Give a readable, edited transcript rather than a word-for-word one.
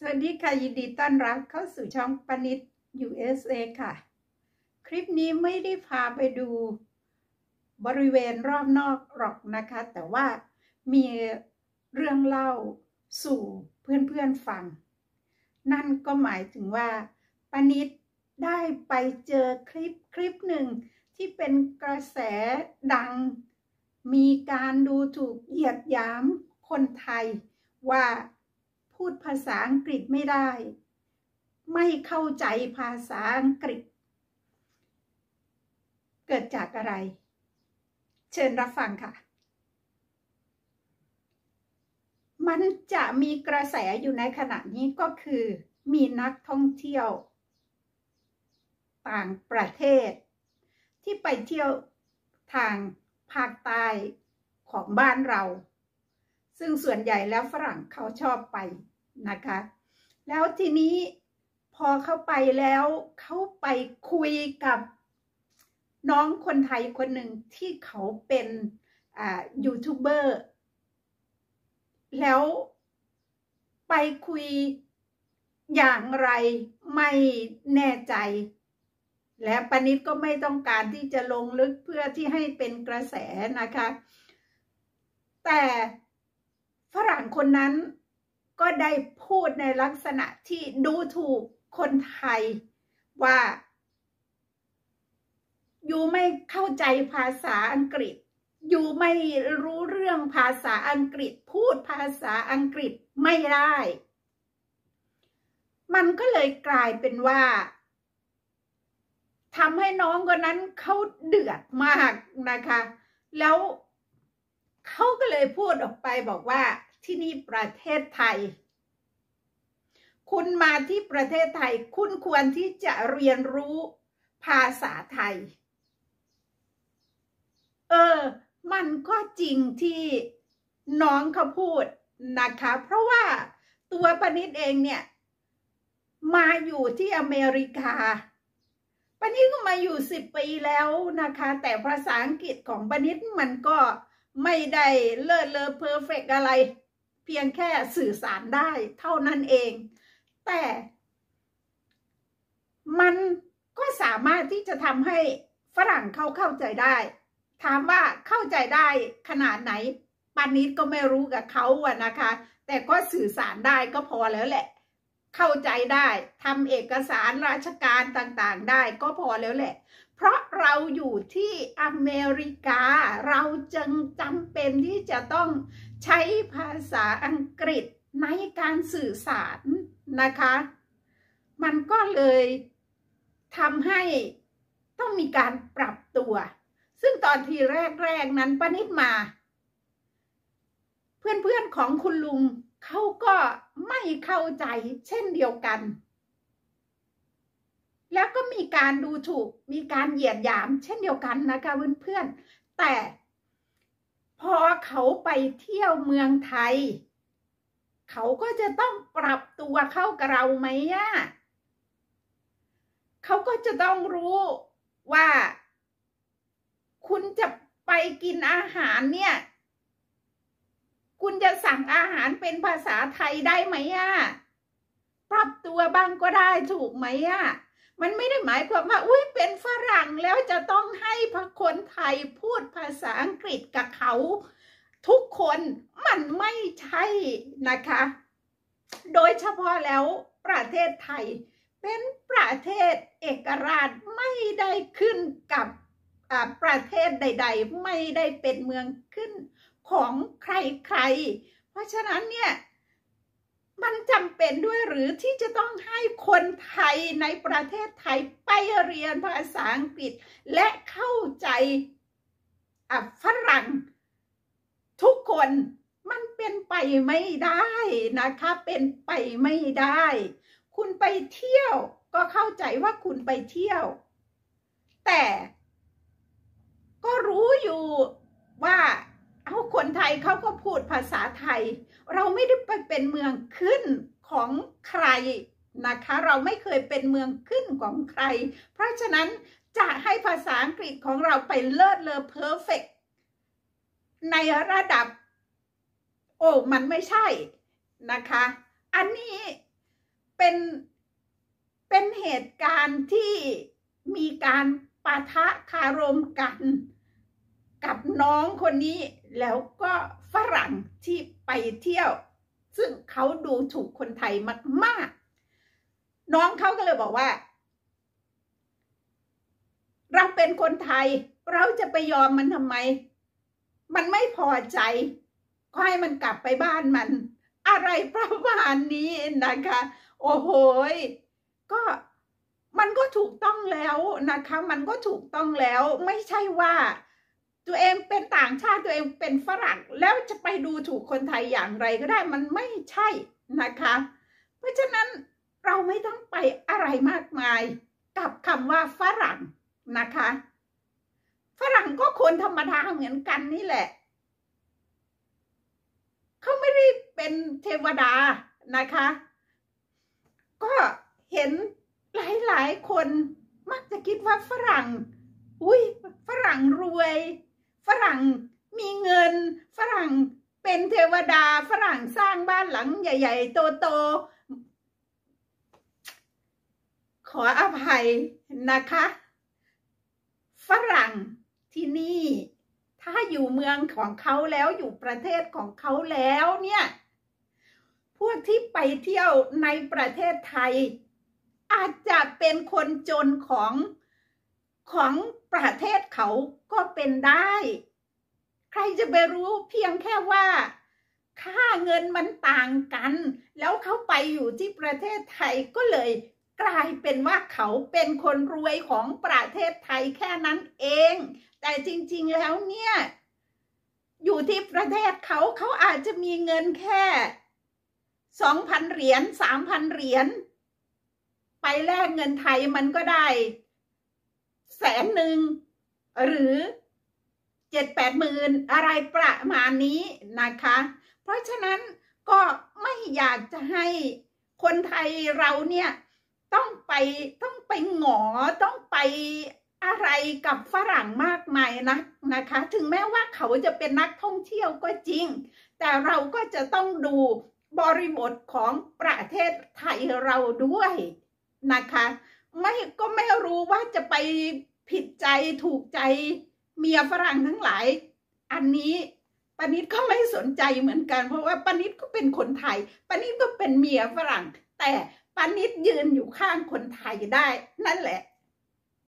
วัสดีค่ะยินดีต้อนรับเข้าสู่ช่องปนิด USA ค่ะคลิปนี้ไม่ได้พาไปดูบริเวณรอบนอกหรอกนะคะแต่ว่ามีเรื่องเล่าสู่เพื่อนๆฟังนั่นก็หมายถึงว่าปนิดได้ไปเจอคลิปหนึ่งที่เป็นกระแสดังมีการดูถูกเหยียดหยามคนไทยว่าพูดภาษาอังกฤษไม่ได้ไม่เข้าใจภาษาอังกฤษเกิดจากอะไรเชิญรับฟังค่ะมันจะมีกระแสอยู่ในขณะนี้ก็คือมีนักท่องเที่ยวต่างประเทศที่ไปเที่ยวทางภาคใต้ของบ้านเราซึ่งส่วนใหญ่แล้วฝรั่งเขาชอบไปนะคะแล้วทีนี้พอเขาไปแล้วเขาไปคุยกับน้องคนไทยคนหนึ่งที่เขาเป็นยูทูบเบอร์แล้วไปคุยอย่างไรไม่แน่ใจและปนิดก็ไม่ต้องการที่จะลงลึกเพื่อที่ให้เป็นกระแสนะคะแต่ฝรั่งคนนั้นก็ได้พูดในลักษณะที่ดูถูกคนไทยว่าอยู่ไม่เข้าใจภาษาอังกฤษอยู่ไม่รู้เรื่องภาษาอังกฤษพูดภาษาอังกฤษไม่ได้มันก็เลยกลายเป็นว่าทำให้น้องคนนั้นเขาเดือดมากนะคะแล้วเขาก็เลยพูดออกไปบอกว่าที่นี่ประเทศไทยคุณมาที่ประเทศไทยคุณควรที่จะเรียนรู้ภาษาไทยมันก็จริงที่น้องเขาพูดนะคะเพราะว่าตัวปนิดเองเนี่ยมาอยู่ที่อเมริกาปนิดก็มาอยู่10 ปีแล้วนะคะแต่ภาษาอังกฤษของปนิดมันก็ไม่ได้เลิศเลอเพอร์เฟกต์อะไรเพียงแค่สื่อสารได้เท่านั้นเองแต่มันก็สามารถที่จะทำให้ฝรั่งเข้าใจได้ถามว่าเข้าใจได้ขนาดไหนปานิดก็ไม่รู้กับเขาอะนะคะแต่ก็สื่อสารได้ก็พอแล้วแหละเข้าใจได้ทำเอกสารราชการต่างๆได้ก็พอแล้วแหละเพราะเราอยู่ที่อเมริกาเราจึงจำเป็นที่จะต้องใช้ภาษาอังกฤษในการสื่อสารนะคะมันก็เลยทำให้ต้องมีการปรับตัวซึ่งตอนทีแรกนั้นปานิดมาเพื่อนๆของคุณลุงเขาก็ไม่เข้าใจเช่นเดียวกันแล้วก็มีการดูถูกมีการเหยียดหยามเช่นเดียวกันนะคะเพื่อนๆแต่พอเขาไปเที่ยวเมืองไทยเขาก็จะต้องปรับตัวเข้ากับเราไหมอ่ะเขาก็จะต้องรู้ว่าคุณจะไปกินอาหารเนี่ยคุณจะสั่งอาหารเป็นภาษาไทยได้ไหมอ่ะปรับตัวบ้างก็ได้ถูกไหมอ่ะมันไม่ได้หมายความว่าอุ้ยเป็นฝรั่งแล้วจะต้องให้คนไทยพูดภาษาอังกฤษกับเขาทุกคนมันไม่ใช่นะคะโดยเฉพาะแล้วประเทศไทยเป็นประเทศเอกราชไม่ได้ขึ้นกับประเทศใดๆไม่ได้เป็นเมืองขึ้นของใครๆเพราะฉะนั้นเนี่ยมันจำเป็นด้วยหรือที่จะต้องให้คนไทยในประเทศไทยไปเรียนภาษาอังกฤษและเข้าใจฝรั่งทุกคนมันเป็นไปไม่ได้นะคะเป็นไปไม่ได้คุณไปเที่ยวก็เข้าใจว่าคุณไปเที่ยวแต่ก็รู้อยู่ว่าคนไทยเขาก็พูดภาษาไทยเราไม่ได้ไปเป็นเมืองขึ้นของใครนะคะเราไม่เคยเป็นเมืองขึ้นของใครเพราะฉะนั้นจะให้ภาษาอังกฤษของเราไปเลิศเลอเพอร์เฟกต์ในระดับมันไม่ใช่นะคะอันนี้เป็นเหตุการณ์ที่มีการปะทะคารมกันกับน้องคนนี้แล้วก็ฝรั่งที่ไปเที่ยวซึ่งเขาดูถูกคนไทยมากๆน้องเขาก็เลยบอกว่าเราเป็นคนไทยเราจะไปยอมมันทำไมมันไม่พอใจก็ให้มันกลับไปบ้านมันอะไรประมาณนี้นะคะโอ้โหก็มันก็ถูกต้องแล้วนะคะมันก็ถูกต้องแล้วไม่ใช่ว่าตัวเองเป็นต่างชาติตัวเองเป็นฝรั่งแล้วจะไปดูถูกคนไทยอย่างไรก็ได้มันไม่ใช่นะคะเพราะฉะนั้นเราไม่ต้องไปอะไรมากมายกับคำว่าฝรั่งนะคะฝรั่งก็คนธรรมดาเหมือนกันนี่แหละเขาไม่ได้เป็นเทวดานะคะก็เห็นหลายคนมักจะคิดว่าฝรั่งฝรั่งรวยฝรั่งมีเงินฝรั่งเป็นเทวดาฝรั่งสร้างบ้านหลังใหญ่ๆโตๆขออภัยนะคะฝรั่งที่นี่ถ้าอยู่เมืองของเขาแล้วอยู่ประเทศของเขาแล้วเนี่ยพวกที่ไปเที่ยวในประเทศไทยอาจจะเป็นคนจนของประเทศเขาก็เป็นได้ใครจะไปรู้เพียงแค่ว่าค่าเงินมันต่างกันแล้วเขาไปอยู่ที่ประเทศไทยก็เลยกลายเป็นว่าเขาเป็นคนรวยของประเทศไทยแค่นั้นเองแต่จริงๆแล้วเนี่ยอยู่ที่ประเทศเขาอาจจะมีเงินแค่ 2,000 เหรียญ 3,000 เหรียญไปแลกเงินไทยมันก็ได้100,000หรือ 7-8 หมื่นอะไรประมาณนี้นะคะเพราะฉะนั้นก็ไม่อยากจะให้คนไทยเราเนี่ยต้องไปหงอต้องไปอะไรกับฝรั่งมากมายนะคะถึงแม้ว่าเขาจะเป็นนักท่องเที่ยวก็จริงแต่เราก็จะต้องดูบริบทของประเทศไทยเราด้วยนะคะก็ไม่รู้ว่าจะไปผิดใจถูกใจเมียฝรั่งทั้งหลายอันนี้ปานิดก็ไม่สนใจเหมือนกันเพราะว่าปานิดก็เป็นคนไทยปานิดก็เป็นเมียฝรั่งแต่ปานิดยืนอยู่ข้างคนไทยได้นั่นแหละ